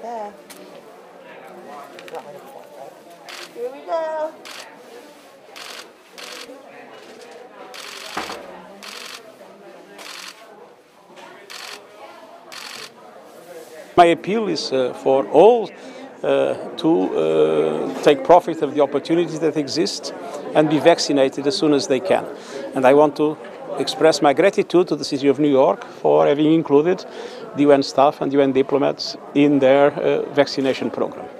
secrétaire. Here we go. My appeal is for all to take profit of the opportunities that exist and be vaccinated as soon as they can. And I want to express my gratitude to the City of New York for having included the UN staff and UN diplomats in their vaccination program.